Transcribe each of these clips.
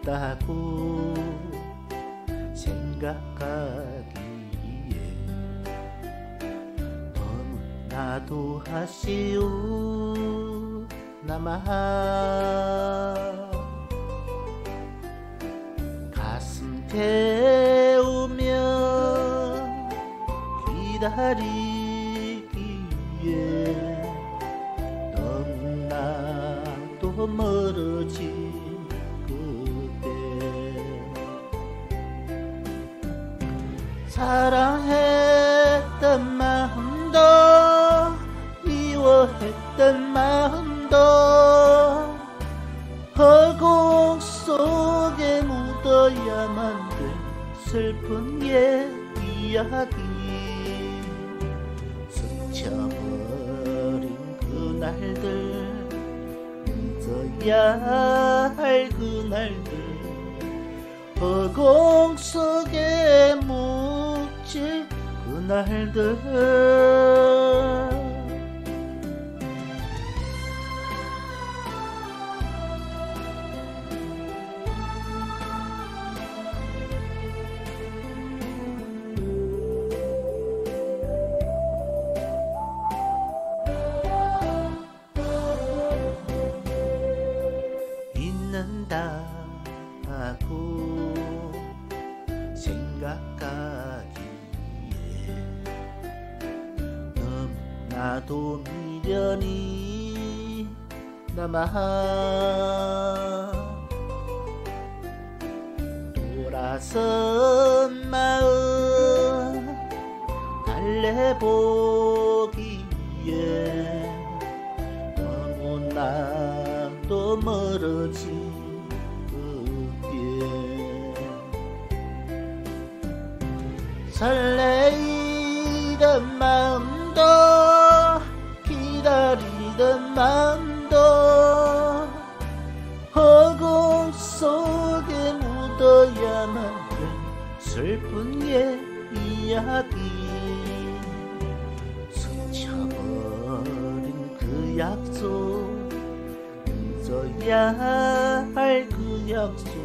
있다고 생각하기에 너무나도 아쉬우나마 가슴 태우며 기다리기에 너무나도 멀어진 그때 사랑했던 마음도 미워했던 마음도 허공 속에 묻어야만 돼 슬픈 옛 이야기 스쳐버린 그날들 잊어야 할 그날들 허공 속에 묻힐 그날들 잊는다고 생각하기에 너무나도 미련이 남아 돌아선 마음 달래보기에 너무나도 멀어진 설레이던 마음도 기다리던 마음도 허공 속에 묻어야만 돼 슬픈 옛 이야기 스쳐버린 그 약속 잊어야 할 그 약속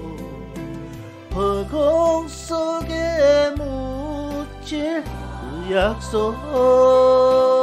허공 속에 묻힐 그 약속